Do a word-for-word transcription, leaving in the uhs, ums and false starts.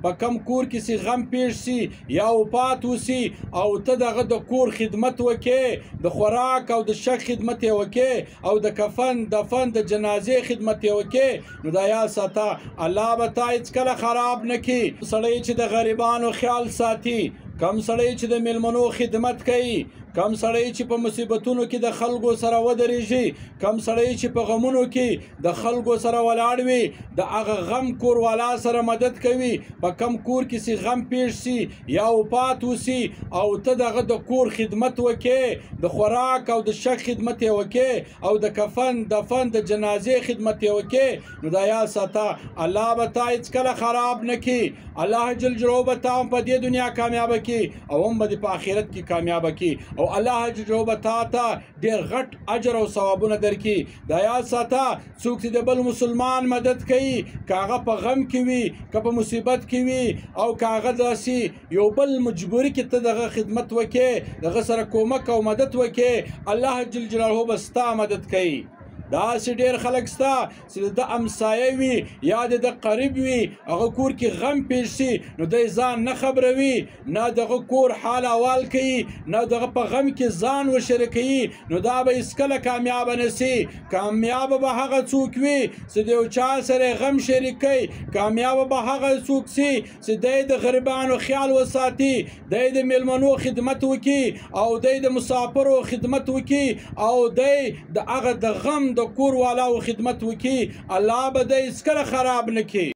په کم کور کې سي غم پیښ سي یا وفات وسي او ته دغه د کور خدمت وکې، د خوراک او د شک خدمت یې وکې او د کفن دفن د جنازې خدمت یې وکې، نو دا یاد ساته الله به تا هېڅکله خراب نه کړي. سړی چې د غریبانو خیال ساتي، کم سړی چې د میلمنو خدمت کوي، کم سړی چې په مصیبتونو کې د خلکو سره ودرېږي، کم سړی چې په غمونو کې د خلکو سره ولاړ وي، د هغه غم کوروالا سره مدد کوي. په کم کور کې سي غم پیښ سي یا وفات وسي او ته دغه د کور خدمت وکې، د خوراک او د شک خدمت یې وکې او د کفن دفن د جنازې خدمت یې وکې، نو دا یاد ساته الله به تا هېڅکله خراب نه کړي. الله جل جلاله به تا هم په دې دنیا کامیابه کړي او هم به دې په آخرت کې کامیابه کړي او الله جل جلاله به تا ته ډېر غټ اجر او ثوابونه درکړي. دا یاد ساته څوک چې د بل مسلمان مدد کوي، که هغه په غم کې وي که په مصیبت کې وي او که هغه داسې یو بل مجبوري کې ته دغه خدمت وکې، دغه سره کومک او مدد وکې، الله جل جلاله به ستا مدد کوي. داسې ډېر خلک سته چې د امسایه وي یا د قریب وي، هغه کور کې غم پیښ سي نو دی ځان نه خبروي، نه دغه کور حال احوال کوي، نه دغه په غم کې ځان وشرکوي، نو دا به هېڅکله کامیابه نه سي. کامیابه به هغه څوک وي چې د یو چا سره غم شریک کوي، کامیابه به هغه څوک سي چې دی د غریبانو خیال وساتي، دی د میلمنو خدمت وکړي او دی د مسافرو خدمت وکړي او دی د هغه د غم د کور والاو خدمت وکړي، الله به دی هېڅکله خراب نه کړي.